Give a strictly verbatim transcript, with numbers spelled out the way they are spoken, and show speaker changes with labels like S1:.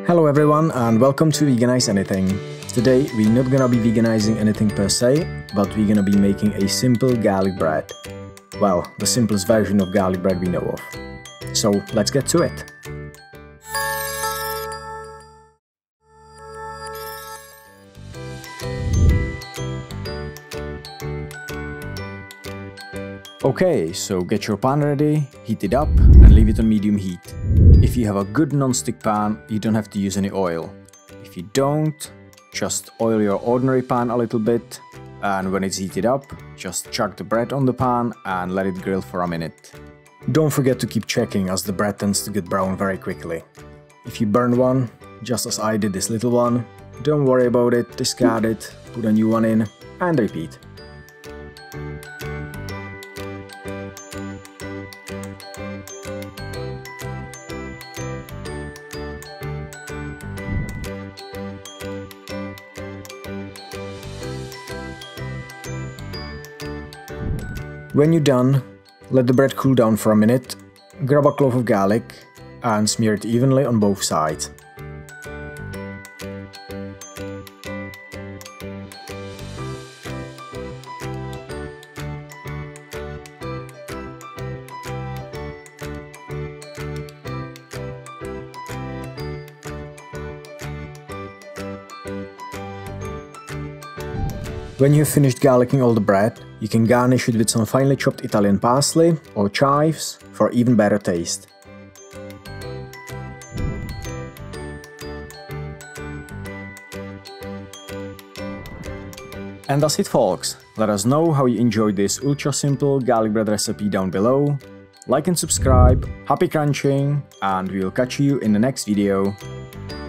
S1: Hello everyone and welcome to Veganize Anything. Today we're not gonna be veganizing anything per se, but we're gonna be making a simple garlic bread. Well, the simplest version of garlic bread we know of. So let's get to it. Okay, so get your pan ready, heat it up and leave it on medium heat. If you have a good non-stick pan, you don't have to use any oil. If you don't, just oil your ordinary pan a little bit, and when it's heated up, just chuck the bread on the pan and let it grill for a minute. Don't forget to keep checking, as the bread tends to get brown very quickly. If you burn one, just as I did this little one, don't worry about it, discard it, put a new one in and repeat. When you're done, let the bread cool down for a minute, grab a clove of garlic and smear it evenly on both sides. When you've finished garlicking all the bread, you can garnish it with some finely chopped Italian parsley or chives for even better taste. And that's it, folks. Let us know how you enjoyed this ultra simple garlic bread recipe down below. Like and subscribe, happy crunching, and we'll catch you in the next video.